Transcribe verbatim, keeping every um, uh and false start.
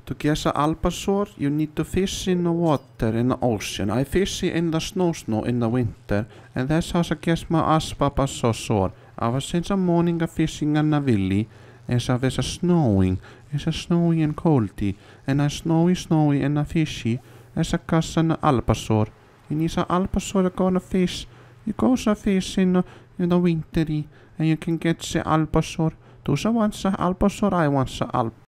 To get the albacore, you need to fish in the water in the ocean. I fish in the snow snow in the winter, and that's how I get my asbaba so sore. I was since the morning a fishing in the valley, and so there's a snowing, it's a snowy and coldy, and a snowy snowy and a fishy, as a cuss and a albacore. You need a albacore go on a fish. You go to fish in the, in the wintery, and you can get the albacore. Do you want the albacore? I want the albacore.